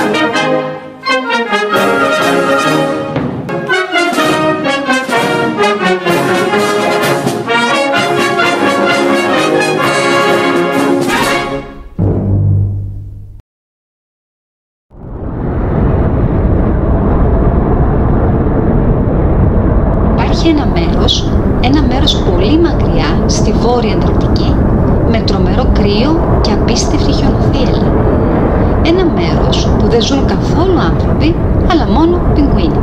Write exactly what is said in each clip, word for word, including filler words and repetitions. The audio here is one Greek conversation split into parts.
Ένα μέρος, ένα μέρος πολύ μακριά στη Βόρεια Ανταρκτική, με τρομερό κρύο και απίστευτη χιονοθύελλα. Ένα μέρος που δεν ζουν καθόλου άνθρωποι, αλλά μόνο πιγκουίνοι.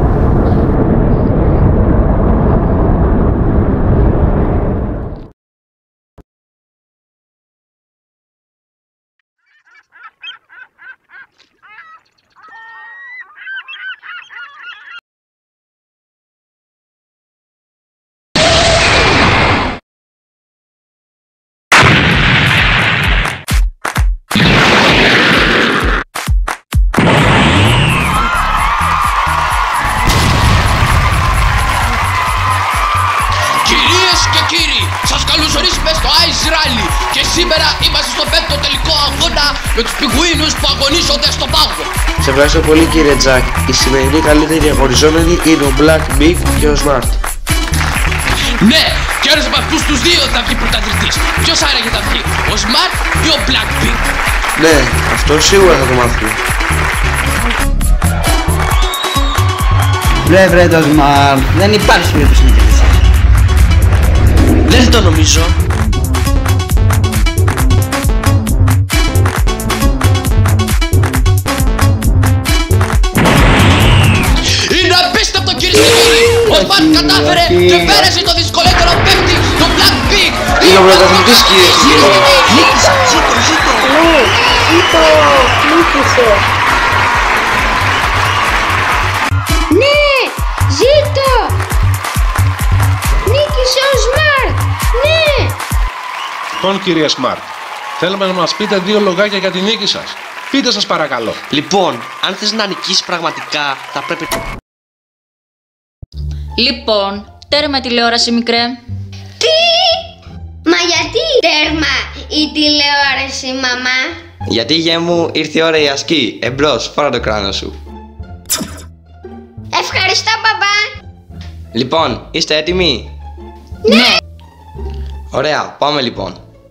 Και σήμερα είμαστε στο πέμπτο τελικό αγώνα με τους πιγκουίνους που αγωνίζονται στο πάγο. Σε ευχαριστώ πολύ κύριε Τζακ. Η σημερινή καλύτερη αγωνιζόμενη είναι ο Black Big και ο Smart. Ναι, και ένας από αυτούς τους δύο θα βγει πρωταθλητής. Ποιος άραγε θα βγει, ο Smart ή ο Black Big? Ναι, αυτό σίγουρα θα το μάθουμε. Βρε βρε το Smart, δεν υπάρχει περίπτωση να κερδίσει. Δεν το νομίζω. Ο Smart κατάφερε και πέρασε το δυσκολότερο παίκτη, το Black Big. Είναι ο πρωταθλητής κύριε και κύριοι. Νίκησα, ζήτω, ζήτω. Ναι, ζήτω, νίκησε. Ναι, ζήτω. Νίκησε ο Smart, ναι. Λοιπόν κύριε Smart, θέλουμε να μας πείτε δύο λογάκια για τη νίκη σας. Πείτε σας παρακαλώ. Λοιπόν, αν θες να νικήσεις πραγματικά θα πρέπει... Λοιπόν, τέρμα τηλεόραση μικρέ. Τι! Μα γιατί τέρμα η τηλεόραση μαμά? Γιατί γε μου ήρθε η ώρα η ασκή. Εμπρός, φόρα το κράνο σου. Ευχαριστώ μπαμπά. Λοιπόν, είστε έτοιμοι? Ναι. Ωραία, πάμε λοιπόν.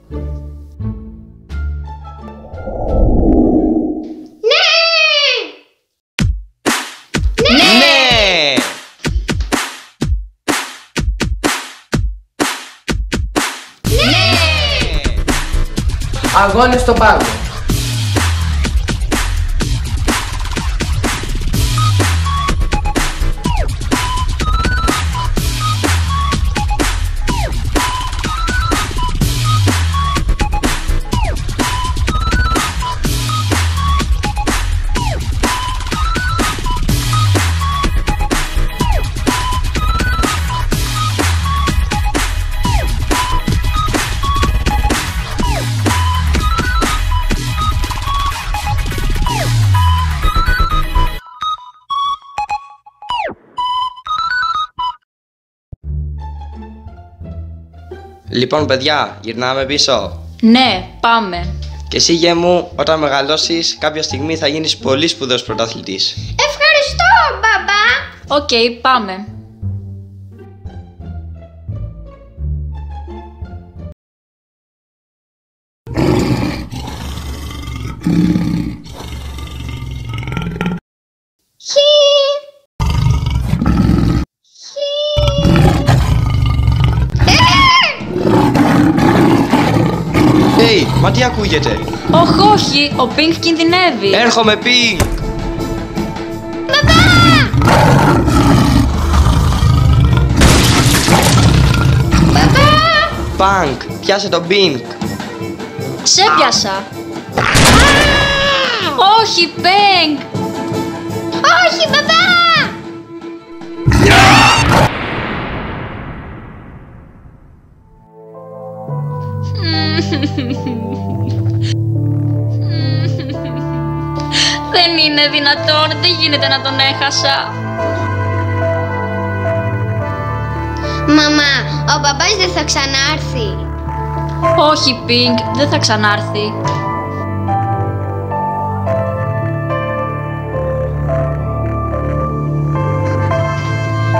Αγώνες στο πάγο. Λοιπόν παιδιά, γυρνάμε πίσω. Ναι, πάμε. Και εσύ γε μου, όταν μεγαλώσεις, κάποια στιγμή θα γίνεις πολύ σπουδαίος πρωταθλητής. Ευχαριστώ μπαμπά. Οκ, okay, πάμε. Hey, μα τι ακούγεται? Όχι, όχι, ο Pink κινδυνεύει. Έρχομαι Pink. Μπαμπά! Μπαμπά! Punk, πιάσε τον Pink. Σε πιάσα. Όχι, Pink. Όχι μπαμπά! Δεν είναι δυνατόν, δεν γίνεται να τον έχασα. Μαμά, ο μπαμπάς δεν θα ξανάρθει. Όχι, Pink, δεν θα ξανάρθει.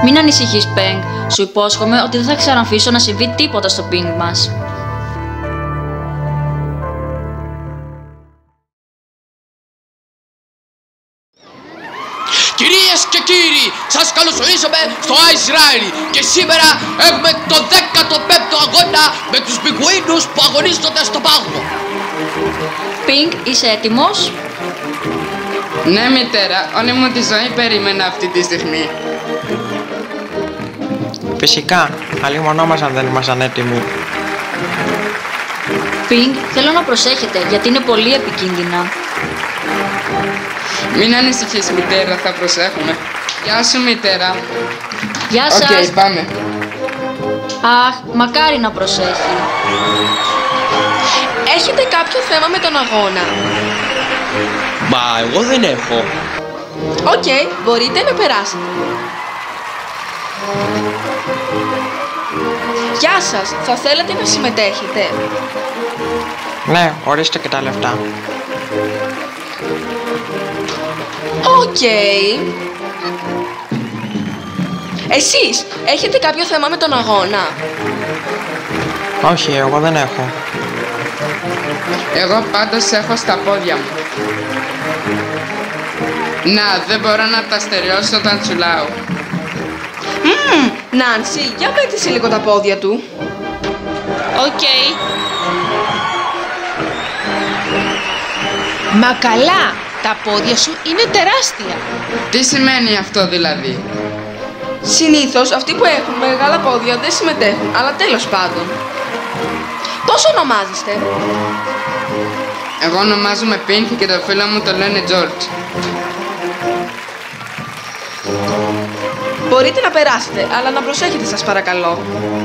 Μην ανησυχείς, Pink. Σου υπόσχομαι ότι δεν θα ξαναφήσω να συμβεί τίποτα στο Pink μας. Κυρίες και κύριοι, σας καλωσορίσαμε στο Ice Rally και σήμερα έχουμε το δέκατο πέμπτο αγώνα με τους πιγκουίνους που αγωνίζονται στο πάγο. Pink, είσαι έτοιμος? Ναι, μητέρα, όλη μου τη ζωή περίμενα αυτή τη στιγμή. Φυσικά, αλλήμονόμασταν αν δεν ήμασταν έτοιμοι. Pink, θέλω να προσέχετε γιατί είναι πολύ επικίνδυνα. Μην ανησυχείς, μητέρα, θα προσέχουμε. Γεια σου, μητέρα. Γεια σας. Οκ, okay, πάμε. Αχ, μακάρι να προσέχει. Έχετε κάποιο θέμα με τον αγώνα? Μα εγώ δεν έχω. Οκ, okay, μπορείτε να περάσετε. Γεια σας, θα θέλατε να συμμετέχετε? Ναι, ορίστε και τα λεφτά. Οκ. Okay. Εσείς, έχετε κάποιο θέμα με τον αγώνα? Όχι, εγώ δεν έχω. Εγώ πάντως έχω στα πόδια μου. Να, δεν μπορώ να τα στερεώσω όταν τσουλάω. Μμμ, Νάνση, για μέτρησε λίγο τα πόδια του. Οκ. Okay. Μα καλά, τα πόδια σου είναι τεράστια. Τι σημαίνει αυτό δηλαδή? Συνήθως αυτοί που έχουν μεγάλα πόδια δεν συμμετέχουν, αλλά τέλος πάντων. Πώς ονομάζεστε? Εγώ ονομάζομαι Pink και το φίλο μου το λένε George. Μπορείτε να περάσετε, αλλά να προσέχετε σας παρακαλώ.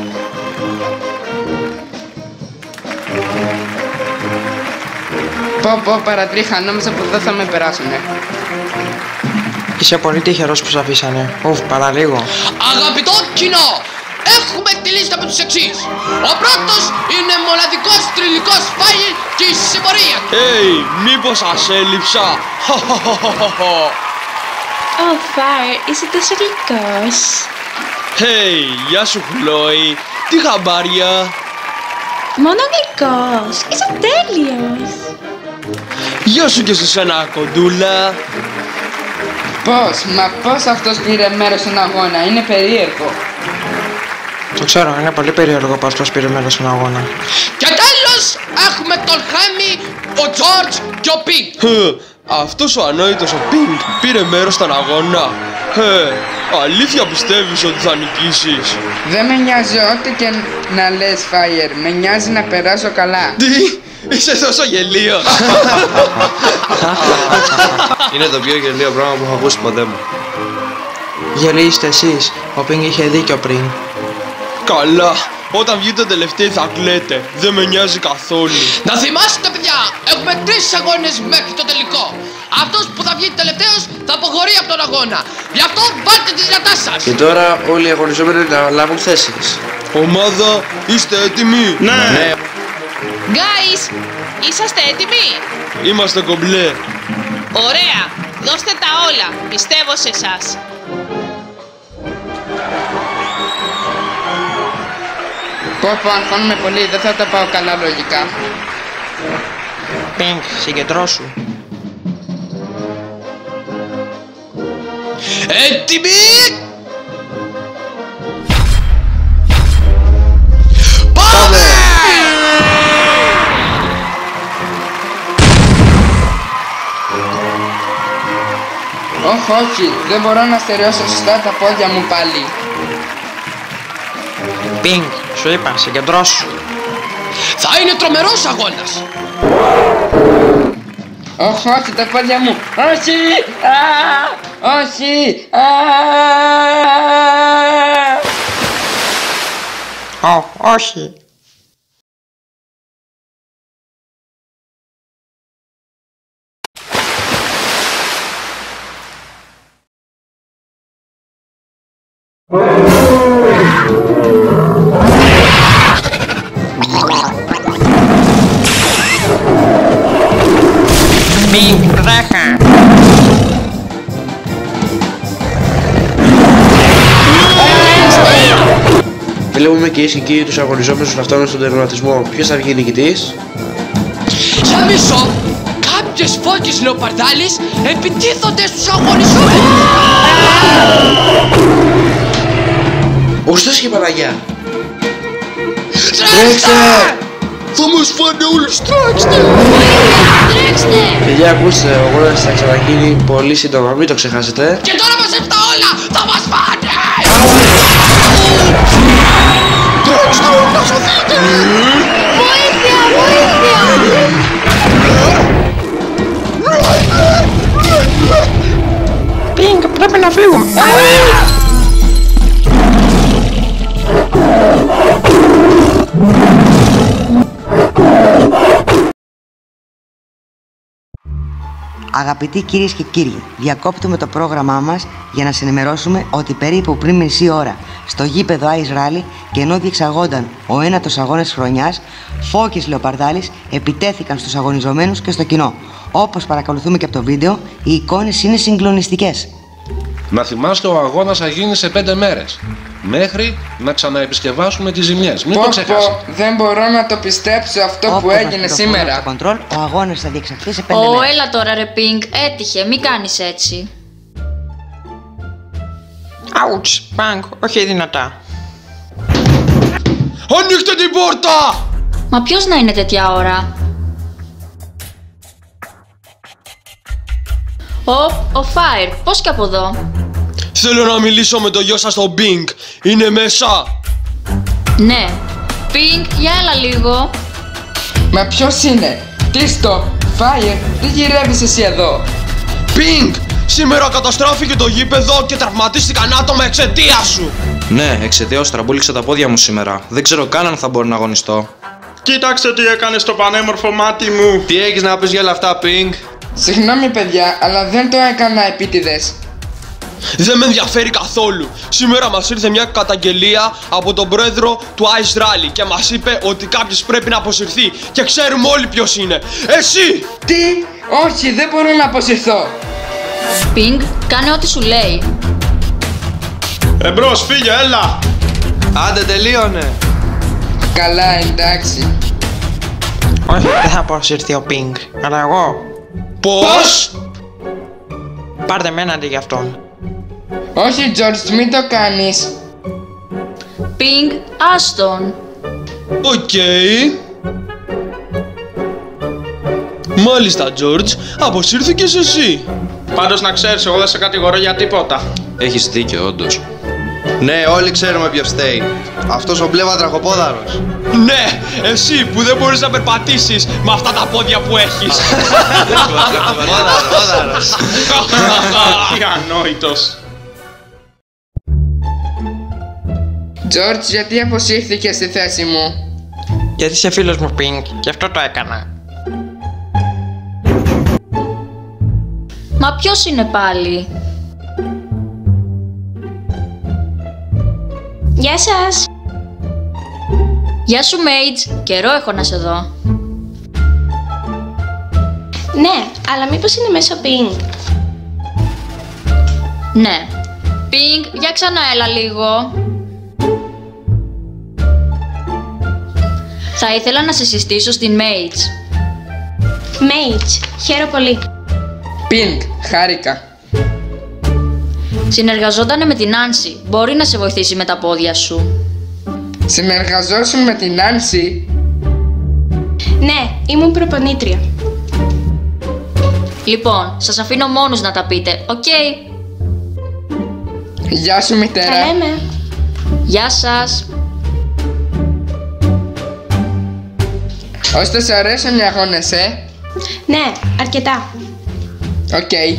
Πω πω, παρατρίχα, νόμιζα που δεν θα με περάσουνε. Είσαι πολύ τυχερός που σ' αφήσανε. Ουφ, παραλίγο. Αγαπητό κοινό, έχουμε τη λίστα με τους εξής. Ο πρώτος είναι μοναδικός τριλικός Fire και η συμπορία. Hey, μήπως σας έλειψα? Ω, Fire, είσαι τόσο γλυκός. Hey, γεια σου Chloe. Τι χαμπάρια? Μόνο γλυκός, είσαι τέλειος. Γεια σου και σε σένα, κοντούλα. Πώς, μα πώς αυτός πήρε μέρος στον αγώνα, είναι περίεργο. Το ξέρω, είναι πολύ περίεργο που αυτός πήρε μέρος στον αγώνα. Και τέλος έχουμε τον Χάμι, ο George και ο Pink. Αυτός ο ανόητος ο Pink πήρε μέρος στον αγώνα. Ε, αλήθεια πιστεύεις ότι θα νικήσεις? Δεν με νοιάζει ό,τι και να λες, Fire, με νοιάζει να περάσω καλά. Τι, είσαι τόσο γελίο. Είναι το πιο γελίο πράγμα που έχω ακούσει ποτέ μου. Γελίστε εσείς, ο Pink είχε δίκιο πριν. Καλά, όταν βγείτε τελευταίοι θα κλαίτε, δεν με νοιάζει καθόλου. Να θυμάστε παιδιά, έχουμε τρεις αγώνες μέχρι το τελικό. Αυτός που θα βγει τελευταίος θα αποχωρεί από τον αγώνα. Γι' αυτό βάλτε τη δυνατά σας. Και τώρα όλοι οι αγωνιζόμενοι να λάβουν θέσεις. Ομάδα, είστε έτοιμοι? Ναι, ναι. Guys, είσαστε έτοιμοι? Είμαστε κομπλέ. Ωραία, δώστε τα όλα, πιστεύω σε εσάς. Πω πω, αγχώνομαι πολύ, δεν θα τα πάω καλά λογικά. Pink, συγκεντρώσου. Έτοιμοι! Πάμε! Όχι, όχι, δεν μπορώ να στερεώσω σωστά τα πόδια μου πάλι. Pink, σου είπα, συγκεντρώσου. Θα είναι τρομερός αγώνας. Όχι, όχι, τα πόδια μου. Όχι! Α! Όχι! Α! Ω, όχι. Pink, τρέχα! Βλέπουμε κυρίες και κύριοι τους αγωνιζόμενους να φτάνουν στον τερματισμό. Ποιος θα βγει νικητής? Για μισό, κάποιες φώκες λεοπαρδάλεις επιτίθονται στους αγωνιζόμενους. Ωστόσο και Παναγιά. Τρέξτε! Θα μας φάνε όλους, τρέξτε! Τρέξτε! Παιδιά, ακούστε, ο αγώνας θα ξαναγίνει πολύ σύντομα, μην το ξεχάσετε. Και τώρα μας έφτα όλα, θα μας φάνε! Τρέξτε, να σωθείτε! Βοήθεια, βοήθεια! Πινκ, πρέπει να φύγουμε. Αγαπητοί κυρίες και κύριοι, διακόπτουμε το πρόγραμμά μας για να σας ενημερώσουμε ότι περίπου πριν μισή ώρα στο γήπεδο Ice Rally και ενώ διεξαγόνταν ο ένατος αγώνας της χρονιάς, φώκες λεοπαρδάλεις επιτέθηκαν στους αγωνιζομένους και στο κοινό. Όπως παρακολουθούμε και από το βίντεο, οι εικόνες είναι συγκλονιστικές. Να θυμάστε, ο αγώνας θα γίνει σε πέντε μέρες. Μέχρι να ξαναεπισκευάσουμε τις ζημιές. Μην Πω, το ξεχάσετε. πω, δεν μπορώ να το πιστέψω αυτό Όπως που έγινε μας σήμερα. το control, ο αγώνας θα διεξαχθεί σε πέντε Ω, μέρες. έλα τώρα ρε Pink, έτυχε, μη κάνεις έτσι. Αουτς, Πανκ, όχι δυνατά. Ανοίξτε την πόρτα! Μα ποιος να είναι τέτοια ώρα? Ο, ο Fire, πώς και από εδώ? Θέλω να μιλήσω με το γιο σας τον Pink. Είναι μέσα. Ναι. Pink, για έλα λίγο. Μα ποιος είναι? Τι στο? Fire, τι γυρεύεις εσύ εδώ? Pink, σήμερα καταστράφηκε το γήπεδο και τραυματίστηκαν άτομα εξαιτίας σου. Ναι, εξαιτίας τραμπούληξα τα πόδια μου σήμερα. Δεν ξέρω καν αν θα μπορώ να αγωνιστώ. Κοίταξε τι έκανες στο πανέμορφο μάτι μου. Τι έχεις να πεις για όλα αυτά, Pink? Συγγνώμη παιδιά, αλλά δεν το έκανα επίτηδες. Δεν με ενδιαφέρει καθόλου. Σήμερα μας ήρθε μια καταγγελία από τον πρόεδρο του Ice Rally και μας είπε ότι κάποιος πρέπει να αποσυρθεί και ξέρουμε όλοι ποιος είναι. Εσύ! Τι? Όχι, δεν μπορώ να αποσυρθώ. Pink, κάνε ό,τι σου λέει. Εμπρός, φύγε, έλα. Άντε, τελείωνε. Καλά, εντάξει. Όχι, δεν θα αποσυρθεί ο Pink, αλλά εγώ. Πώς? Πάρτε μένα αντί για αυτόν. Όχι, George, μην το κάνεις. Pink, άστον. Οκ. Μάλιστα, George, αποσύρθηκες εσύ. Πάντως να ξέρεις, εγώ δεν σε κατηγορώ για τίποτα. Έχεις δίκιο, όντως. Ναι, όλοι ξέρουμε ποιος φταίει. Αυτός ο μπλε βατραχοπόδαρος. Ναι, εσύ που δεν μπορείς να περπατήσεις με αυτά τα πόδια που έχεις. Βατραχοπόδαρος. Τι ανόητος. George, γιατί αποσύρθηκες στη θέση μου? Γιατί είσαι φίλος μου, Pink, και αυτό το έκανα. Μα ποιος είναι πάλι? Γεια σας. Γεια σου, Mage. Καιρό έχω να σε δω. Ναι, αλλά μήπως είναι μέσω Pink? Ναι. Pink, για ξανά έλα λίγο. Θα ήθελα να σε συστήσω στην Mage. Mage, χαίρομαι πολύ. Pink, χάρηκα. Συνεργαζότανε με την Nancy. Μπορεί να σε βοηθήσει με τα πόδια σου. Συνεργαζόσουν με την Nancy? Ναι, ήμουν προπονήτρια. Λοιπόν, σας αφήνω μόνους να τα πείτε, οκ? Okay. Γεια σου, μητέρα. Θα λέμε. Γεια σας. Ώστε σε αρέσουν οι αγώνες, ε? Ναι, αρκετά. Οκ. Okay.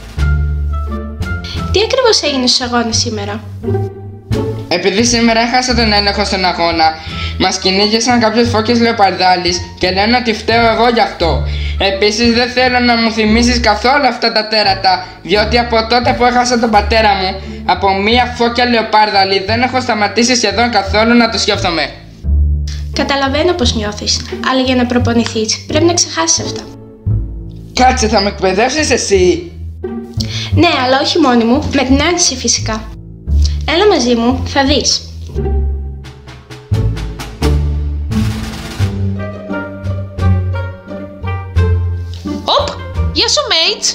Τι ακριβώς έγινε στους αγώνες σήμερα? Επειδή σήμερα έχασα τον έλεγχο στον αγώνα, μας κυνήγησαν κάποιες φώκες λεοπαρδάλεις και λένε ότι φταίω εγώ γι' αυτό. Επίσης δεν θέλω να μου θυμίσεις καθόλου αυτά τα τέρατα, διότι από τότε που έχασα τον πατέρα μου, από μία φώκια λεοπάρδαλη δεν έχω σταματήσει σχεδόν καθόλου να το σκέφτομαι. Καταλαβαίνω πως νιώθεις, αλλά για να προπονηθείς πρέπει να ξεχάσεις αυτά. Κάτσε, θα με εκπαιδεύσεις εσύ? Ναι, αλλά όχι μόνη μου, με την Nancy φυσικά. Έλα μαζί μου, θα δεις. Γεια σου, mates.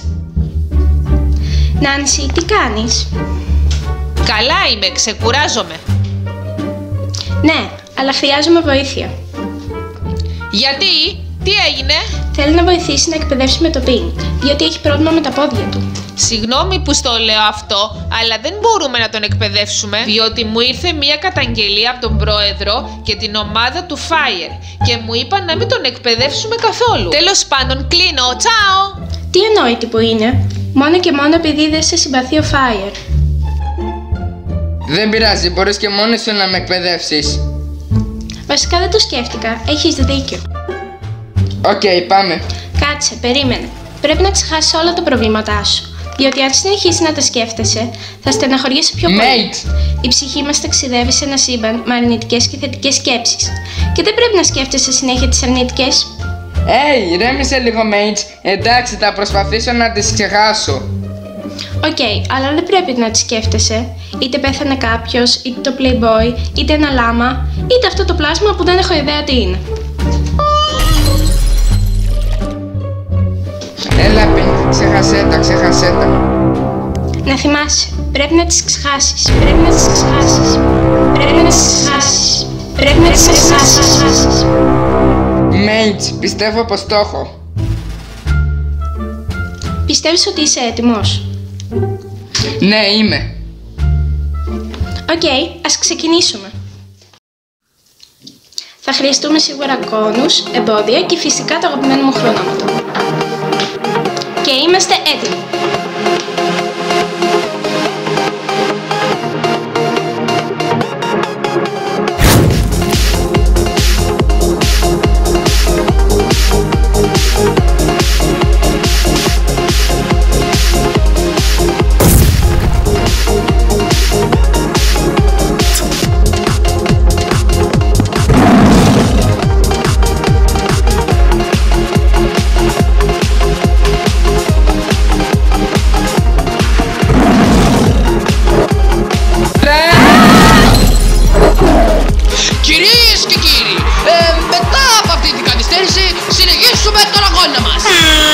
Νάνση, τι κάνεις? Καλά είμαι, ξεκουράζομαι. Ναι, αλλά χρειάζομαι βοήθεια. Γιατί, τι έγινε? Θέλει να βοηθήσει να εκπαιδεύσουμε το Pink, διότι έχει πρόβλημα με τα πόδια του. Συγγνώμη που στο λέω αυτό, αλλά δεν μπορούμε να τον εκπαιδεύσουμε, διότι μου ήρθε μία καταγγελία από τον πρόεδρο και την ομάδα του Fire και μου είπαν να μην τον εκπαιδεύσουμε καθόλου. Τέλος πάντων, κλείνω, τσάω! Τι ανόητη που είναι, μόνο και μόνο επειδή δεν σε συμπαθεί ο Fire. Δεν πειράζει, μπορείς και μόνος σου να με εκπαιδεύσεις. Βασικά δεν το σκέφτηκα, έχεις δίκιο. Οκ, okay, πάμε. Κάτσε, περίμενε. Πρέπει να ξεχάσεις όλα τα προβλήματά σου. Διότι αν συνεχίσεις να τα σκέφτεσαι, θα στεναχωριέσαι πιο πολύ. Mate. Η ψυχή μας ταξιδεύει σε ένα σύμπαν με αρνητικές και θετικές σκέψεις. Και δεν πρέπει να σκέφτεσαι συνέχεια τις αρνητικές. Hey, ρέμισε λίγο, mates. Εντάξει, θα προσπαθήσω να τις ξεχάσω. Οκ, okay, αλλά δεν πρέπει να τις σκέφτεσαι. Είτε πέθανε κάποιος, είτε το Playboy, είτε ένα λάμα, είτε αυτό το πλάσμα που δεν έχω ιδέα τι είναι. Έλα, Pink, ξέχασέ τα, ξέχασέ τα. Να θυμάσαι, πρέπει να τις ξεχάσεις, πρέπει να τις ξεχάσεις, πρέπει να τις ξεχάσεις, πρέπει να τις ξεχάσεις. Mates, πιστεύω πως το έχω. Πιστεύεις ότι είσαι έτοιμος? Ναι, είμαι. Οκ, okay, ας ξεκινήσουμε. Θα χρειαστούμε σίγουρα κόνους, εμπόδια και φυσικά το αγαπημένο μου χρονόμετρο. Και είμαστε έτοιμοι. Συνεχίσουμε τον αγώνα μας.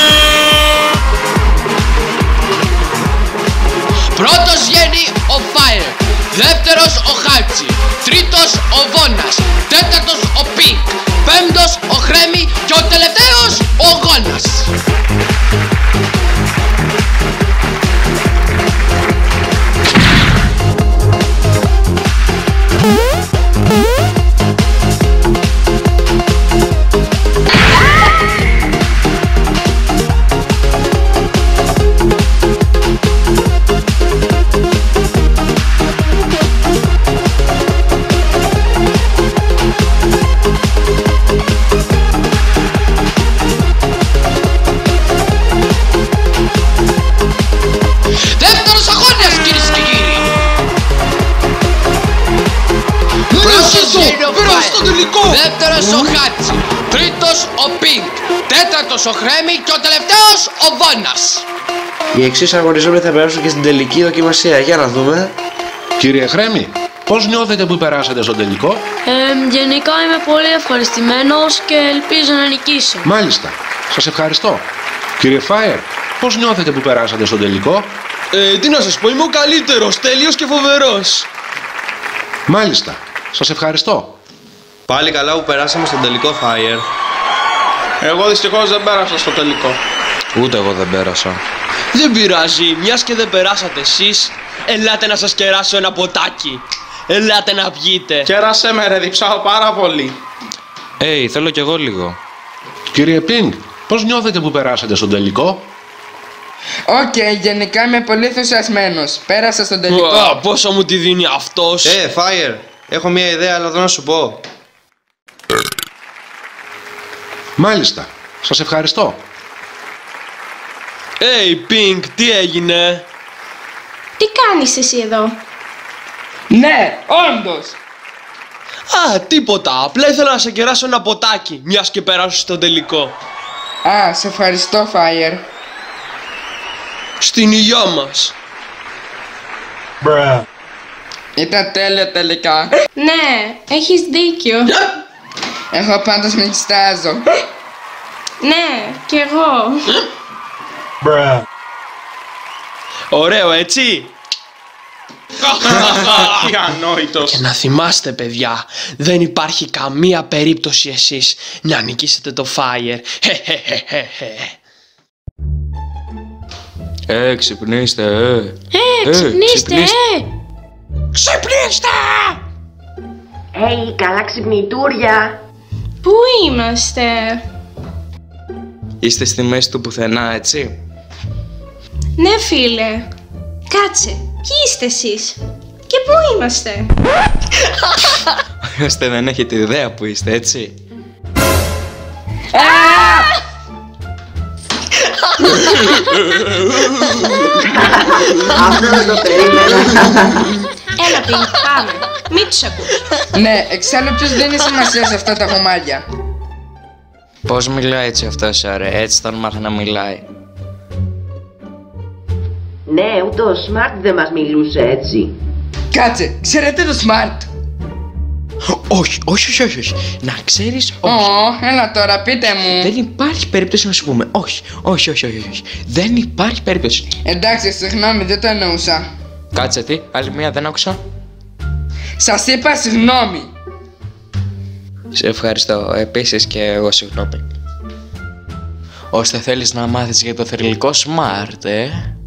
Πρώτος βγαίνει ο Fire, δεύτερος ο Χάτσι, τρίτος ο Βόνας, τέταρτος ο Pink, πέμπτος ο Χρέμι και ο τελευταίος ο Γόνας. Δεύτερος ο Χάτσι, τρίτος ο Pink, τέταρτος ο Χρέμι και ο τελευταίος ο Βόνας. Οι εξής αγωνιζόμενοι θα περάσουν και στην τελική δοκιμασία. Για να δούμε. Κύριε Χρέμι, πώς νιώθετε που περάσατε στον τελικό? Ε, γενικά είμαι πολύ ευχαριστημένος και ελπίζω να νικήσω. Μάλιστα, σας ευχαριστώ. Κύριε Fire, πώς νιώθετε που περάσατε στον τελικό? Ε, τι να σας πω, είμαι ο καλύτερος, τέλειος και φοβερός. Μάλιστα, σας ευχαριστώ. Πάλι καλά που περάσαμε στον τελικό, Fire. Εγώ δυστυχώς δεν πέρασα στο τελικό. Ούτε εγώ δεν πέρασα. Δεν πειράζει, μιας και δεν περάσατε εσείς, ελάτε να σας κεράσω ένα ποτάκι. Ελάτε να βγείτε. Κέρασέ με ρε, διψάω πάρα πολύ. Hey, θέλω κι εγώ λίγο. Κύριε Pink, πώς νιώθετε που περάσατε στον τελικό? Οκ, okay, γενικά είμαι πολύ ενθουσιασμένος. Πέρασα στον τελικό. Wow, πόσο μου τη δίνει αυτός. Ε, hey, Fire, έχω μια ιδέα, αλλά δεν να σου πω. Μάλιστα, σας ευχαριστώ. Hey, Pink, τι έγινε? Τι κάνεις εσύ εδώ? Ναι, όντως. Α, τίποτα, απλά ήθελα να σε κεράσω ένα ποτάκι, μιας και περάσω στον τελικό. Α, σε ευχαριστώ, Fire. Στην υγειά μας. Μπρε. Ήταν τέλειο τελικά. Ναι, έχεις δίκιο. Εγώ πάντως με εξτάζω. Ναι, κι εγώ. Ωραίο, έτσι! Τι ανόητος. Και να θυμάστε, παιδιά, δεν υπάρχει καμία περίπτωση εσείς να νικήσετε το Fire. Ε, ξυπνήστε, ε. Ε, ξυπνήστε, ε. Ξυπνήστε! Hey, καλά ξυπνητούρια. Πού είμαστε? Είστε στη μέση του πουθενά, έτσι. Ναι, φίλε. Κάτσε, ποιοι είστε εσείς? Και πού είμαστε? Ώστε δεν έχετε ιδέα που είστε, έτσι. Αυτό δεν το περίμενα. Έλα, Πινκ, πάμε. Μην τους ακούς. Ναι, εξάλλου ποιος δίνει σημασία σε αυτά τα χωμάρια. Πώς μιλάει έτσι αυτός, ωραία, έτσι τον μάθα να μιλάει. Ναι, ούτε ο Smart δεν μας μιλούσε έτσι. Κάτσε, ξέρετε το Smart? Όχι, όχι, όχι, όχι. Να ξέρεις, όχι. Ω, έλα τώρα, πείτε μου. Δεν υπάρχει περίπτωση να σου πούμε. Όχι, όχι, όχι, όχι, όχι. Δεν υπάρχει περίπτωση. Εντάξει, συγγνώμη, δεν το εννοούσα. Κάτσε, τι, άλλη μία δεν άκουσα. Σας είπα συγγνώμη. Σε ευχαριστώ, επίσης και εγώ συγγνώμη. Ώστε θέλεις να μάθεις για το θρυλικό Smart, ε.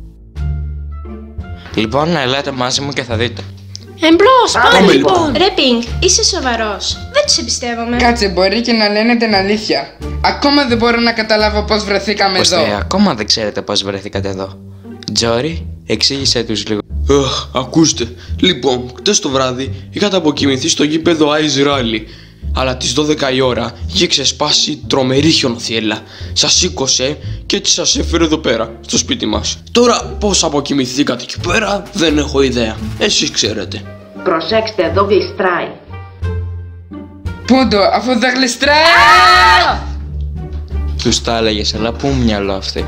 Λοιπόν, ελάτε μαζί μου και θα δείτε. Εμπρός, πάμε λοιπόν. Ρε Πινκ, είσαι σοβαρός? Δεν τους εμπιστεύομαι. Κάτσε, μπορεί και να λένε την αλήθεια. Ακόμα δεν μπορώ να καταλάβω πώς βρεθήκαμε Ώστε, εδώ. ακόμα δεν ξέρετε πώς βρεθήκατε εδώ. Τζόρι, εξήγησέ τους λίγο. Αχ, ακούστε. Λοιπόν, χτες το βράδυ είχατε αποκοιμηθεί στο γήπεδο Ice Rally. Αλλά τις δώδεκα η ώρα είχε ξεσπάσει τρομερή χιονοθύελλα. Σας σήκωσε και έτσι σας έφερε εδώ πέρα, στο σπίτι μας. Τώρα πώς αποκοιμηθήκατε εκεί πέρα δεν έχω ιδέα. Εσείς ξέρετε. Προσέξτε, εδώ γλιστράει. Πούντο, αφού δεν γλιστράει! Τους τα έλεγες, αλλά πού μυαλό αυτή.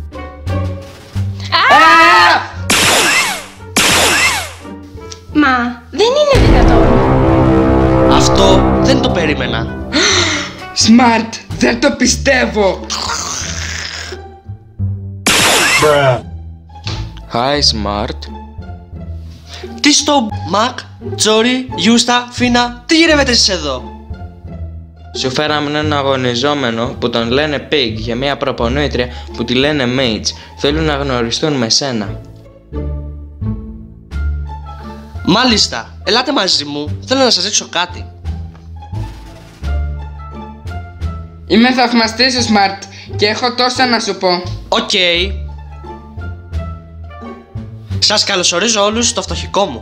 Μα, δεν είναι δυνατόν. Αυτό δεν το περίμενα. Smart, δεν το πιστεύω. Hi, Smart. Τι στο Μακ, Τζόρι, Γιούστα, Φίνα, τι γυρεύετε εσείς εδώ? Σου φέραμε έναν αγωνιζόμενο που τον λένε Pig για μια προπονήτρια που τη λένε Mage. Θέλουν να γνωριστούν με σένα. Μάλιστα, ελάτε μαζί μου, θέλω να σας δείξω κάτι. Είμαι θαυμαστής ο Smart και έχω τόσα να σου πω. Οκ. Okay. Σας καλωσορίζω όλους στο φτωχικό μου.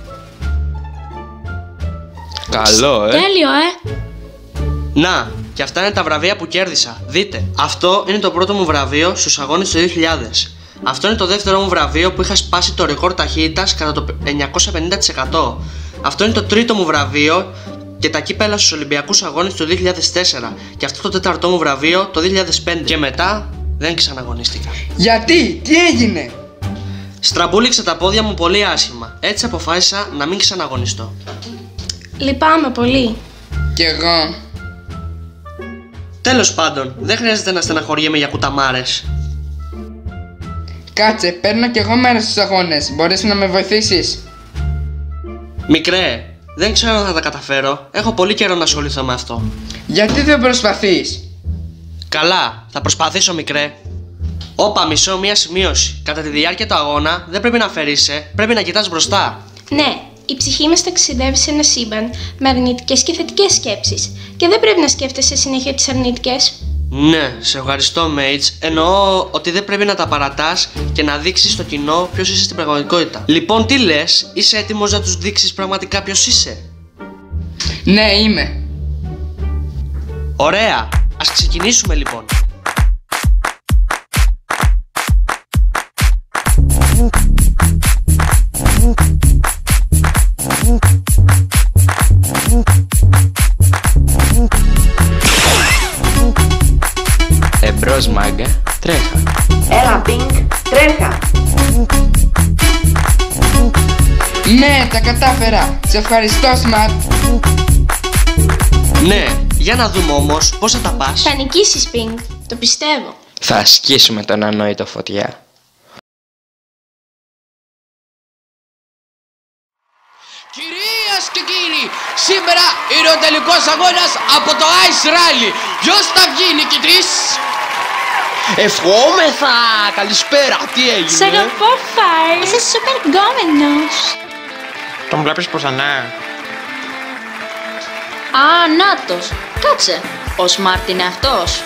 Καλό, ε. Τέλειο, ε. Να, και αυτά είναι τα βραβεία που κέρδισα. Δείτε, αυτό είναι το πρώτο μου βραβείο στους αγώνες του δύο χιλιάδες. Αυτό είναι το δεύτερο μου βραβείο που είχα σπάσει το ρεκόρ ταχύτητας κατά το εννιακόσια πενήντα τοις εκατό. Αυτό είναι το τρίτο μου βραβείο και τα κύπελα στους Ολυμπιακούς Αγώνες του δύο χιλιάδες τέσσερα. Και αυτό το τέταρτο μου βραβείο το δύο χιλιάδες πέντε. Και μετά δεν ξαναγωνίστηκα. Γιατί, τι έγινε? Στραμπούληξα τα πόδια μου πολύ άσχημα. Έτσι αποφάσισα να μην ξαναγωνιστώ. Λυπάμαι πολύ. Κι εγώ. Τέλος πάντων, δεν χρειάζεται να στεναχωριέμαι για κουταμάρες. Κάτσε, παίρνω κι εγώ μέρος στους αγώνες. Μπορείς να με βοηθήσεις? Μικρέ, δεν ξέρω αν θα τα καταφέρω. Έχω πολύ καιρό να ασχοληθώ με αυτό. Γιατί δεν προσπαθείς? Καλά, θα προσπαθήσω, μικρέ. Όπα, μισό, μία σημείωση. Κατά τη διάρκεια του αγώνα δεν πρέπει να αφαιρείσαι, πρέπει να κοιτάς μπροστά. Ναι, η ψυχή μας ταξιδεύει σε ένα σύμπαν με αρνητικές και θετικές σκέψεις. Και δεν πρέπει να σκέφτεσαι συνέχεια τις αρνητικές. Ναι, σε ευχαριστώ, Mates. Εννοώ ότι δεν πρέπει να τα παρατάς και να δείξεις στο κοινό ποιος είσαι στην πραγματικότητα. Λοιπόν, τι λες, είσαι έτοιμος να τους δείξεις πραγματικά ποιος είσαι? Ναι, είμαι. Ωραία, ας ξεκινήσουμε λοιπόν. Εμπρός, μάγκα, τρέχα. Έλα, Πινκ, τρέχα. Ναι, τα κατάφερα. Σε ευχαριστώ, Smart. Ναι, για να δούμε όμως πώς θα τα πας. Θα νικήσεις, Πινκ, το πιστεύω. Θα ασκήσουμε τον ανόητο φωτιά. Κυρίες και κύριοι, σήμερα είναι ο τελικός αγώνας από το Ice Rally. Ποιος θα βγει νικητής? Ευχόμεθα! Καλησπέρα, τι έγινε? Σ' αγαπώ, Fire. Είσαι σούπερ γκόμενος. Τον βλέπεις πουθενά? Α, νάτος. Κάτσε. Ο Smart είναι αυτός.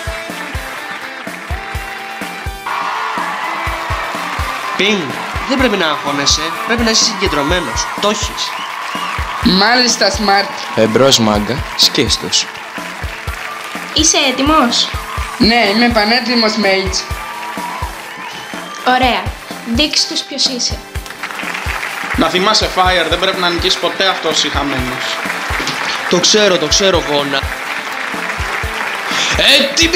Πινγκ, δεν πρέπει να αγχώνεσαι. Πρέπει να είσαι συγκεντρωμένος. Το έχεις. Μάλιστα, Smart. Εμπρός, μάγκα, σκίστος. Είσαι έτοιμος? Ναι, είμαι πανέτοιμος, Mage. Ωραία. Δείξ' τους ποιος είσαι. Να θυμάσαι, Fire, δεν πρέπει να νικήσει ποτέ αυτός η χαμένος. Το ξέρω, το ξέρω, γόνα. Έτοιμοι!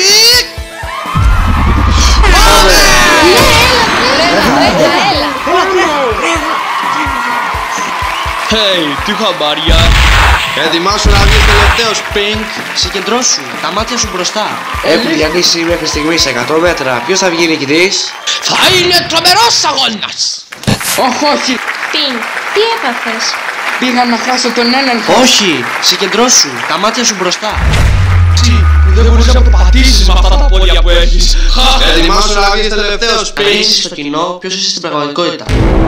Έλα, έλα. Hey, τι χαμπάρια. Ετοιμάσου να βγεις τελευταίος, Pink. Συγκεντρώσου, τα μάτια σου μπροστά. Έχουν διανύσει μέχρι στιγμής εκατό μέτρα. Ποιος θα βγει νικητής? Θα είναι τρομερός αγώνας. Όχι, όχι. Pink, τι έπαθες? Πήγα να χάσω τον έλεγχο. Όχι, συγκεντρώσου, τα μάτια σου μπροστά. Δεν μπορείς να το πατήσεις με αυτά τα πόδια που έχεις. Ετοιμάσου να βγεις τελευταίος, Αν Pink. είσαι στο κοινό, ποιος είσαι στην πραγματικότητα.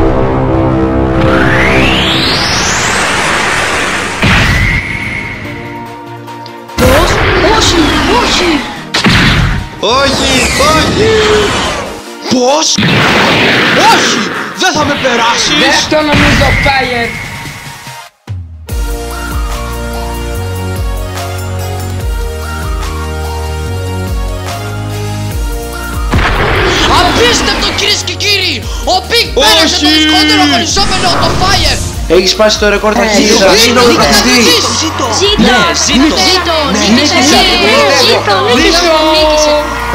Πώς? Όχι, όχι. Όχι, όχι. Πώς? Όχι! Δεν θα με περάσεις! Δεν το νομίζω, Fire. Απίστευτο, κυρίες και κύριοι! Ο Pink πέρασε το δυσκολότερο αγωνιζόμενο, το Fire! Έχει σπάσει το ρεκόρ ταχύτητας. Ζήτω, Είναι ο νικητής! νικητής. Ζήτω, Ναι, ζήτω. ζήτω, νίκησε, ζήτω, νίκησε, νίκησε.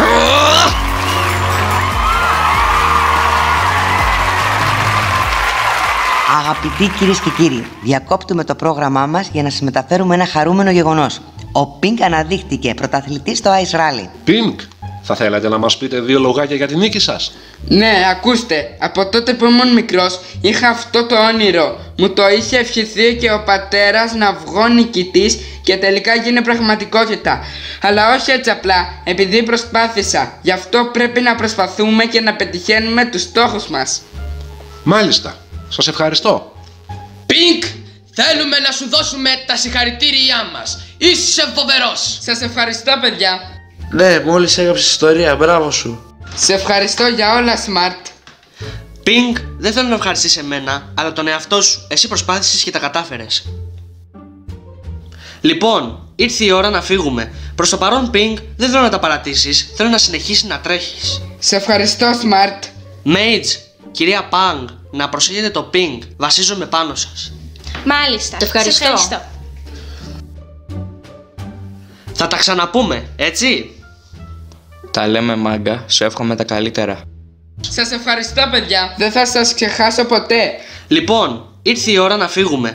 Αγαπητοί κυρίες και κύριοι, διακόπτουμε το πρόγραμμά μας για να σας μεταφέρουμε ένα χαρούμενο γεγονός. Ο Pink αναδείχθηκε πρωταθλητής στο Ice Rally. Pink, θα θέλατε να μας πείτε δύο λογάκια για την νίκη σας? Ναι, ακούστε, από τότε που ήμουν μικρός είχα αυτό το όνειρο. Μου το είχε ευχηθεί και ο πατέρας να βγω νικητής και τελικά γίνει πραγματικότητα. Αλλά όχι έτσι απλά, επειδή προσπάθησα. Γι' αυτό πρέπει να προσπαθούμε και να πετυχαίνουμε τους στόχους μας. Μάλιστα. Σας ευχαριστώ. Pink, θέλουμε να σου δώσουμε τα συγχαρητήριά μας. Είσαι φοβερός. Σας ευχαριστώ, παιδιά. Ναι, μόλις έγραψες ιστορία. Μπράβο σου. Σε ευχαριστώ για όλα, Smart. Pink, δεν θέλω να ευχαριστήσεις εμένα, αλλά τον εαυτό σου. Εσύ προσπάθησες και τα κατάφερες. Λοιπόν, ήρθε η ώρα να φύγουμε. Προς το παρόν, Pink, δεν θέλω να τα παρατήσεις. Θέλω να συνεχίσεις να τρέχεις. Σε ευχαριστώ, Smart. Mage, κυρία Pang, να προσέχετε το Pink. Βασίζομαι πάνω σας. Μάλιστα, Σε ευχαριστώ. σε ευχαριστώ. Θα τα ξαναπούμε, έτσι? Τα λέμε, μάγκα, σου εύχομαι τα καλύτερα. Σας ευχαριστώ, παιδιά. Δεν θα σας ξεχάσω ποτέ. Λοιπόν, ήρθε η ώρα να φύγουμε.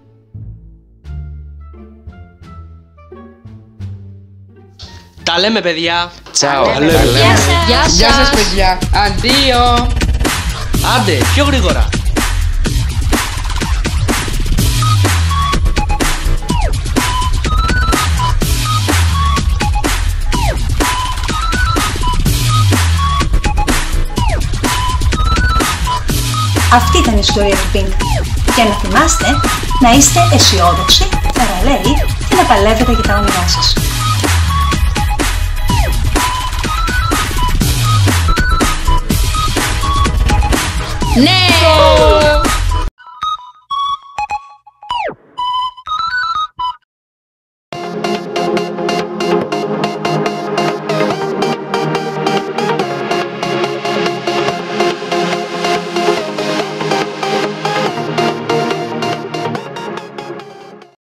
Τα λέμε, παιδιά. Τσάω. Γεια σας. Γεια Γεια σας, σας. παιδιά. Αντίο. Άντε, πιο γρήγορα. Αυτή ήταν η ιστορία του Pink. Και να θυμάστε να είστε αισιόδοξοι, θαραλέοι και να παλεύετε για τα όνειρά σας. Ναι!